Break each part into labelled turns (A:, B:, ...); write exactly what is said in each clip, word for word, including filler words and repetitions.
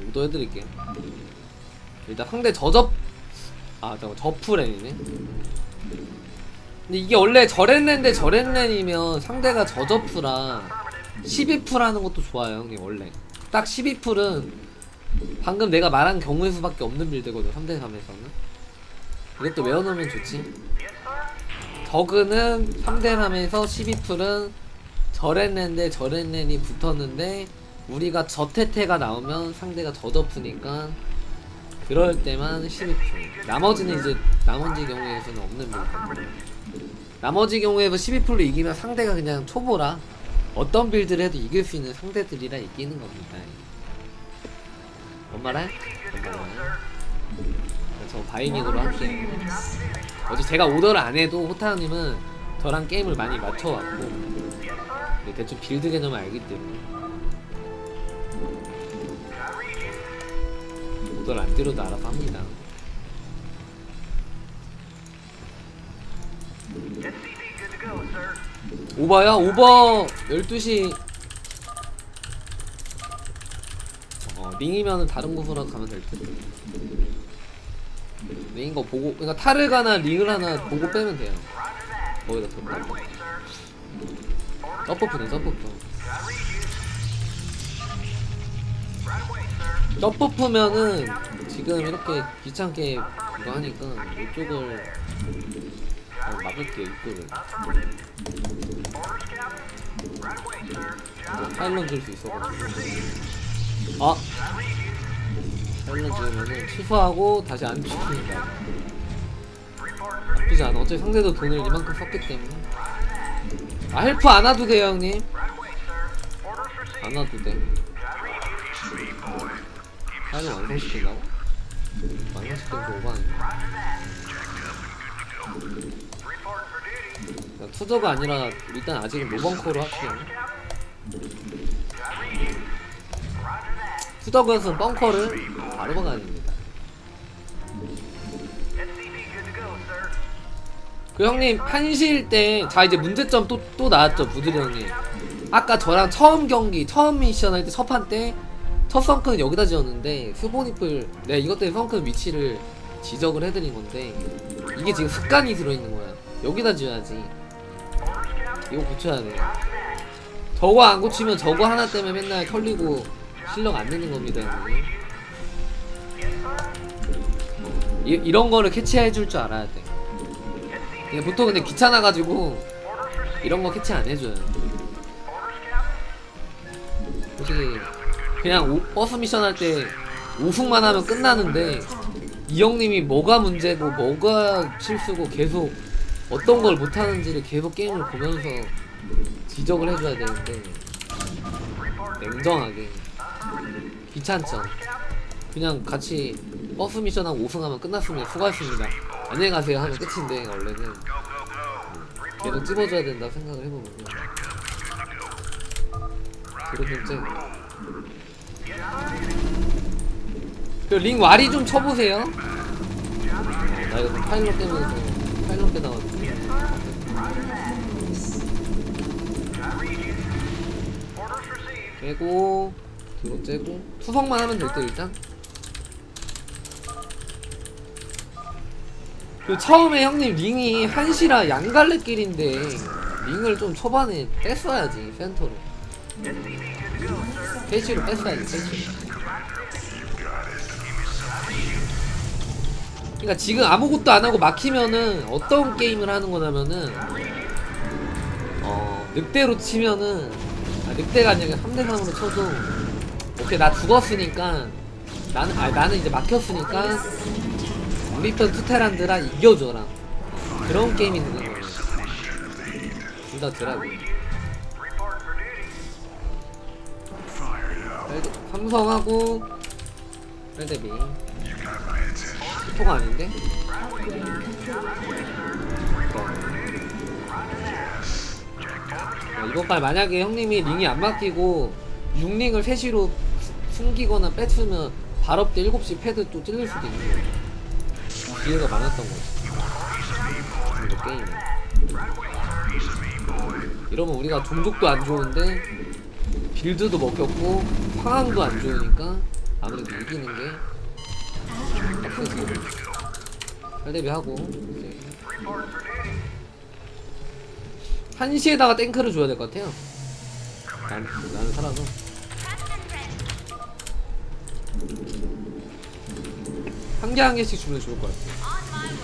A: 오더 해드릴게요. 일단 상대 저접 아 잠깐 저프랜이네. 근데 이게 원래 저랜랜데 저랜랜이면 상대가 저저프라 십이 풀 하는 것도 좋아요 형님. 원래 딱 십이 풀은 방금 내가 말한 경우의 수밖에 없는 빌드거든. 삼 대 삼에서는 이것도 외워놓으면 좋지. 저그는 삼 대 삼에서 십이 풀은 저랜랜데 저랜랜이 붙었는데 우리가 저태태가 나오면 상대가 저저프니까 그럴 때만 십이 풀. 나머지는 이제 나머지 경우에서는 없는 빌드. 나머지 경우에서 십이 풀로 이기면 상대가 그냥 초보라 어떤 빌드를 해도 이길 수 있는 상대들이라 이기는 겁니다. 뭔 말해? 뭔 말해? 저 바이닉으로 할게요. 어제 제가 오더를 안 해도 호타형님은 저랑 게임을 많이 맞춰왔고 대충 빌드 개념을 알기 때문에 오더를 안 때려도 알아서 합니다. 오버야? 오버 열두 시 어, 링이면은 다른 곳으로 가면 될 텐데. 링인 거 보고, 그러니까 탈을 하나 링을 하나 보고 빼면 돼요. 거기다 뒀다. 서퍼프네, 서퍼프. 서퍼프면은 지금 이렇게 귀찮게 이거 하니까 이쪽을 어, 막을게요, 입구를. 파일런 줄 수 있어가지고. 아! 파일런 지으면은 취소하고 다시 안 취소니까 나쁘지 않아. 어차피 상대도 돈을 이만큼 썼기 때문에. 아, 헬프 안 와도 돼요, 형님. 안 와도 돼. 파일런 완성시킨다고? 완성시키는 거 오버 아니야? 투저가 아니라 일단 아직은 노벙커로 할게요. 투저그에서는 벙커를 바로 박아야 됩니다. 그 형님 한시일 때 자 이제 문제점 또 또 나왔죠. 부드리 형님 아까 저랑 처음 경기 처음 미션 할 때 첫 판 때 첫 성크는 여기다 지었는데 스포니플 내가 이것 때문에 성크 위치를 지적을 해드린 건데 이게 지금 습관이 들어있는 거야. 여기다 지어야지. 이거 고쳐야 돼. 저거 안 고치면 저거 하나 때문에 맨날 털리고 실력 안 느는 겁니다. 이, 이런 거를 캐치해 줄 줄 알아야 돼. 그냥 보통 근데 귀찮아가지고 이런 거 캐치 안 해줘요. 솔직히 그냥 오, 버스 미션 할 때 우승만 하면 끝나는데 이 형님이 뭐가 문제고 뭐가 실수고 계속 어떤 걸 못하는지를 계속 게임을 보면서 지적을 해줘야 되는데 냉정하게 귀찮죠. 그냥 같이 버스 미션하고 우승하면 끝났습니다. 수고하셨습니다. 안녕히 가세요 하면 끝인데 원래는 계속 찝어줘야 된다 생각을 해보면 그러면 좀 그 링 와리 좀 쳐보세요. 어, 나 이거 파일럿 때문에 파일럿 때 나왔지. 째고 뒤로 째고 투석만 하면 될 때 일단. 그 처음에 형님 링이 한시라 양갈래길인데 링을 좀 초반에 뺐어야지. 센터로 패시로 뺐어야지. 패시로. 그러니까 지금 아무것도 안하고 막히면은 어떤 게임을 하는 거냐면은 어 늑대로 치면은 아 늑대가 아니라 삼 대 삼으로 쳐도 오케이 나 죽었으니까 나는 아니 나는 이제 막혔으니까 우리 편 투테란드라 이겨줘라. 그런 게임이 되는 거예요. 둘 다 드라고. 삼성하고 헬데비 스포가 아닌데? 야, 이번 발 만약에 형님이 링이 안 막히고 육 링을 세 시로 숨기거나 뺐으면 발업 때 일곱 시 패드 또 찔릴 수도 있는 거예요. 기회가 많았던 거지. 이거 게임에. 이러면 우리가 종족도 안 좋은데 빌드도 먹혔고 상황도 안 좋으니까 아무래도 이기는 게 빡세지. 팔 대비 하고 이제 한시에다가 탱크를 줘야 될 것 같아요. 난, 나는 살아서 한 개 한 개씩 주면 좋을 것 같아.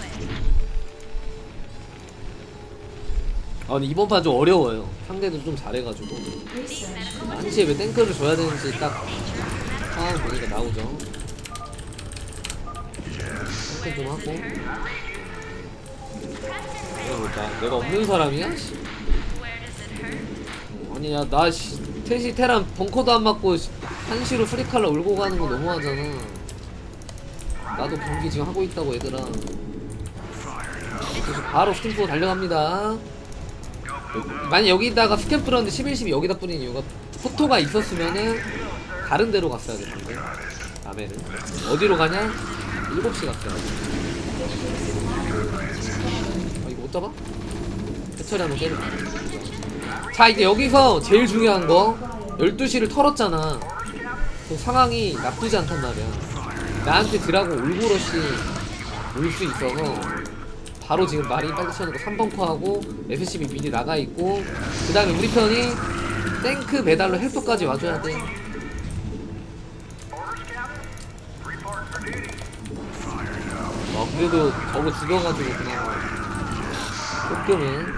A: 아 근데 이번 판 좀 어려워요. 상대도 좀 잘해가지고 한시에 왜 탱크를 줘야 되는지 딱 상황 보니까 나오죠. 탱크 좀 하고. 내가, 내가 없는 사람이야? 씨. 어, 아니야 나 씨, 테시 테란 벙커도 안 맞고 한시로 프리칼라 울고 가는 거 너무하잖아. 나도 경기 지금 하고 있다고 얘들아. 그래서 바로 스팀포 달려갑니다. 만약 여기다가 스캔 뿌렸는데 십일, 십이 여기다 뿌린 이유가 포토가 있었으면은 다른 데로 갔어야 되는데 남해는 어디로 가냐? 일곱 시 갔어야 돼. 아 이거 못 잡아? 해처리 한번 때려. 자 이제 여기서 제일 중요한 거 열두 시를 털었잖아. 그 상황이 나쁘지 않단 말이야. 나한테 드라고 울고러시 올 수 있어서 바로 지금 마린 빨리 쳐놓고 삼 벙커하고 에스씨비 미리 나가있고 그 다음에 우리 편이 탱크 메달로 헬프까지 와줘야 돼. 어 그래도 저거 죽여가지고 그냥 조금은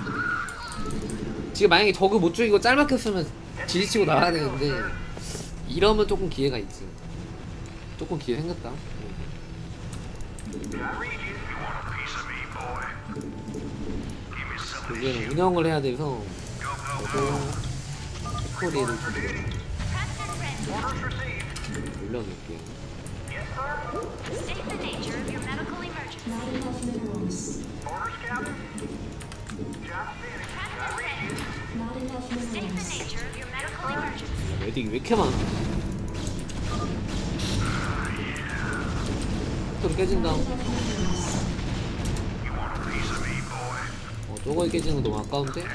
A: 지금 만약에 저거 못 죽이고 짤막혔으면 지지치고 나가야 되는데 이러면 조금 기회가 있지. 조금 기회 생겼다. 여기는 운영을 해야 돼서 저도 스토리를 좀 올려놓을게요. 웨딩 왜 이렇게 많아? 스토리 깨진다. 어, 저거 깨지는 거 너무 아까운데?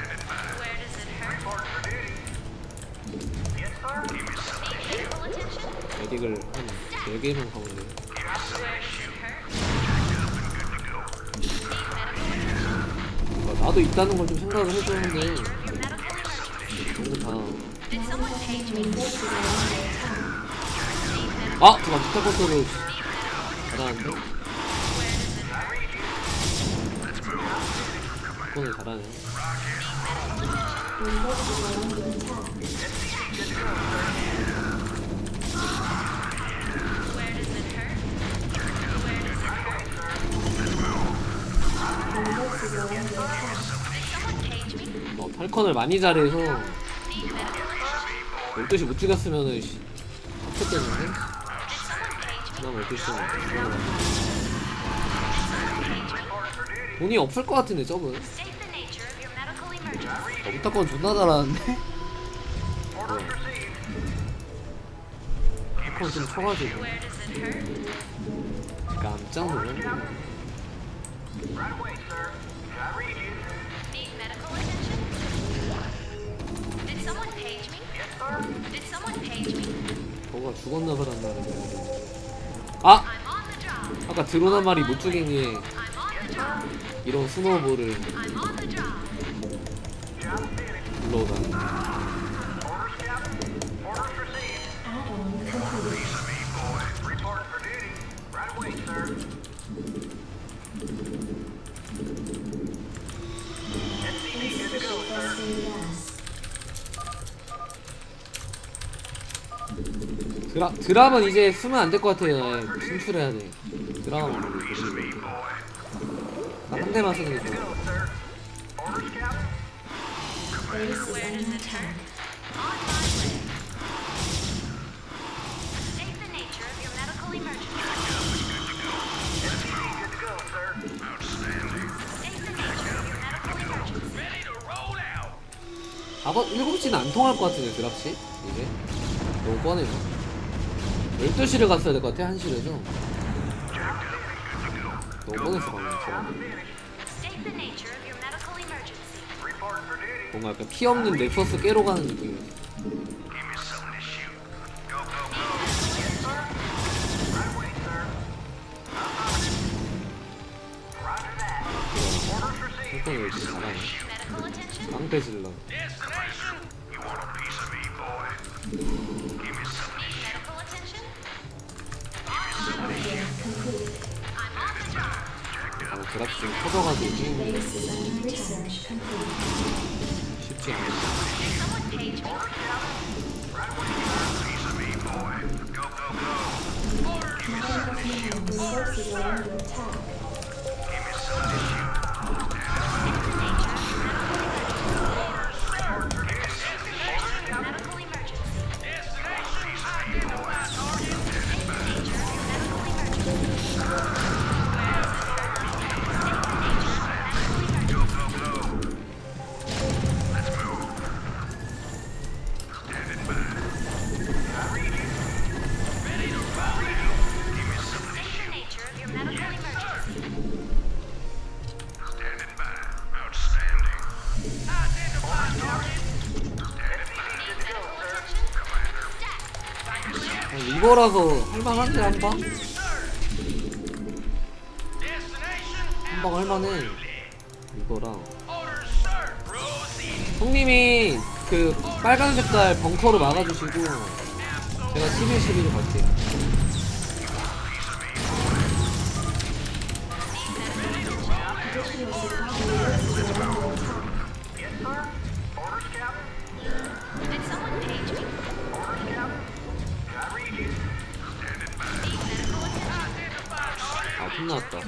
A: 웨딩을 한 네 개만 가면 돼. 아, 나도 있다는 걸 좀 생각을 해주는데 너무 다 아! 잠깐 스타 컨트롤 잘하는데? 그거는 잘하네. 어, 탈컨을 많이 잘해서 열두 시 못 찍었으면은 합쳤겠는데? 그나마 열두 시 돈이 없을 것 같은데 저분 너부타건 존나 잘하는데? 어. 탈컨 좀 쳐가지고 깜짝 놀랐네. 저가 죽었나 보란 말이야. 아! 아까 드론 한 마리 못 죽인 게 이런 스노우볼을 불러오다니. 드라, 드랍은 이제 쓰면 안 될 것 같아요. 진출해야 돼. 드랍은 한 대만 쓰는 게 좋아. 아버 일곱 시는 안 통할 것 같은데 드랍시? 이제? 너무 뻔해서 열두 시를 갔어야 될 것 같아. 한 시에서 너무 뻔했어 방금. 뭔가 약간 피 없는 넥서스 깨러 가는 느낌이었어. 패턴을 요즘 잘하네. 깡패 질러. 아, 드랍 좀 터져가지고 쉽지 않아. 이거라서 할만한데 한방? 한방 할만해. 이거랑 형님이 그 빨간 색깔 벙커로 막아주시고 제가 십일, 십일로 갈게요. 아, 혼나왔다.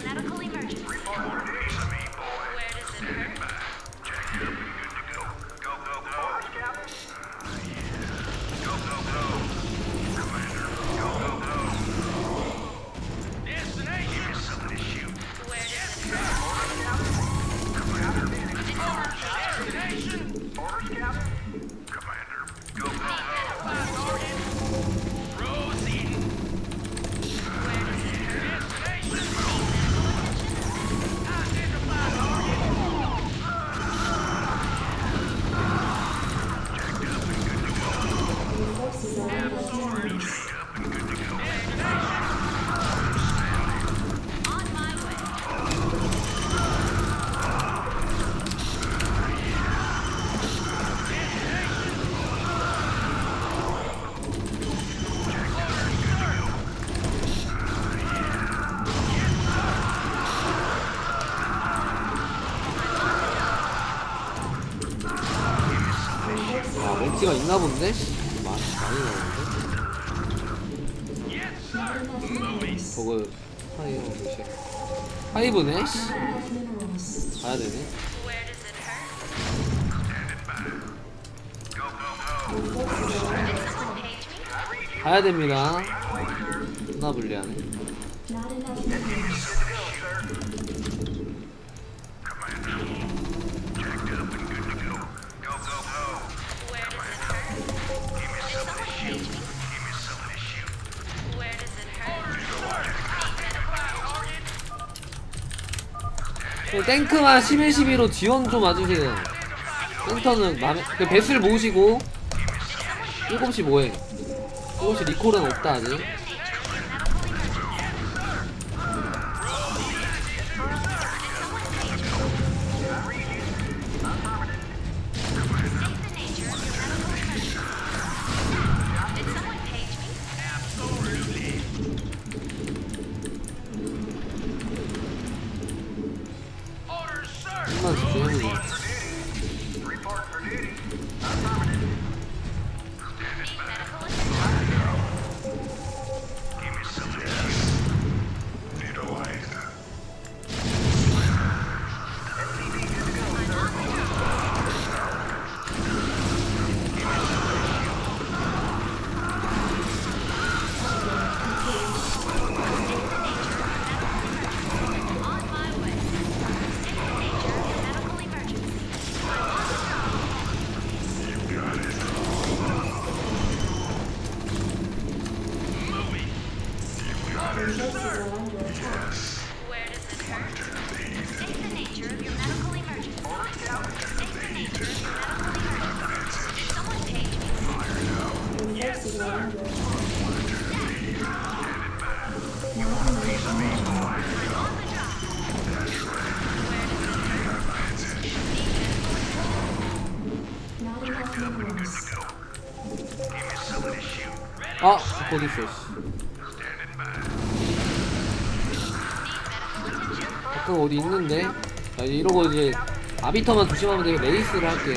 A: 아, 멘티가 있나 본데? 많이, 많이 나오는데? 저거, 하이브 몇이야? 하이브네? 씨. 가야 되네. 가야 됩니다. 존나 불리하네. 탱크만 십일, 십이로 지원 좀 와주세요. 센터는 맘에, 그 배슬 모으시고 일곱 시 뭐해? 일곱 시 리콜은 없다 아직. 좀만 집중해보자. 아, 어디 있어? 씨. 아까 어디 있는데? 자, 이제 이러고 이제 아비터만 조심하면 되고 레이스를 할게요.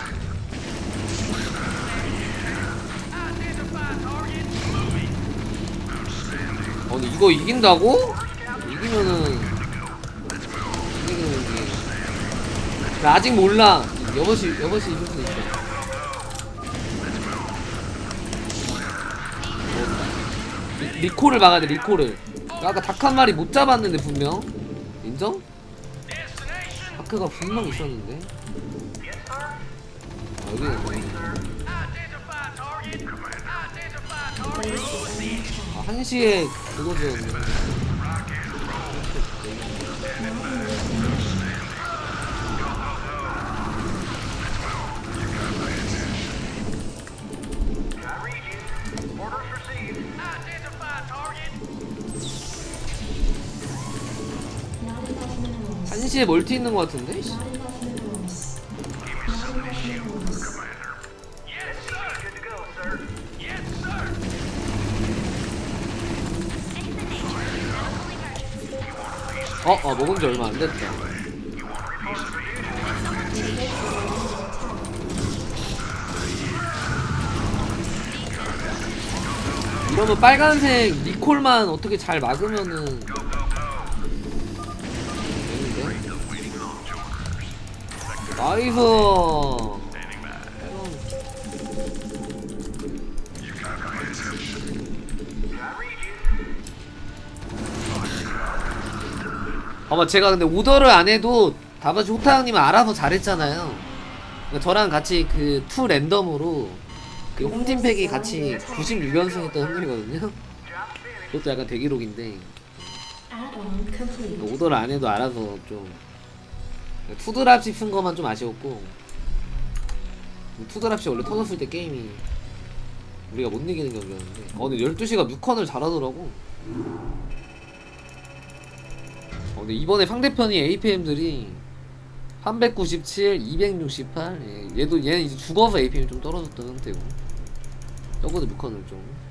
A: 어, 근데 이거 이긴다고? 이기면은 이기는 게 나 아직 몰라. 여럿이 여럿이 이길 수 있어. 리, 리콜을 막아야 돼. 리콜을. 아까 닭 한 마리 못 잡았는데 분명. 인정? 다크가 분명 있었는데. 아, 여기 있네. 아, 한시에 그거 지었네. 한시에 멀티 있는 것 같은데? 어, 어, 먹은 지 얼마 안 됐다. 이러면 빨간색 니콜만 어떻게 잘 막으면은 되는데? 나이스! 아마 제가 근데 오더를 안 해도 다바지 호타 형님은 알아서 잘했잖아요. 그러니까 저랑 같이 그 투 랜덤으로 그 홈팀 팩이 같이 구십육 연승 했던 형님이거든요. 그것도 약간 대기록인데 오더를 안 해도 알아서 좀 투드랍십 쓴 거만 좀 아쉬웠고, 투드랍십 원래 터졌을 때 게임이 우리가 못 이기는 경기였는데 어 근데 열두 시가 뮤컨을 잘하더라고. 어, 근데 이번에 상대편이 에이피엠들이 삼백구십칠, 이백육십팔. 예, 얘도 얘는 이제 죽어서 에이피엠이 좀 떨어졌던 상태고, 저거도 뮤컨을 좀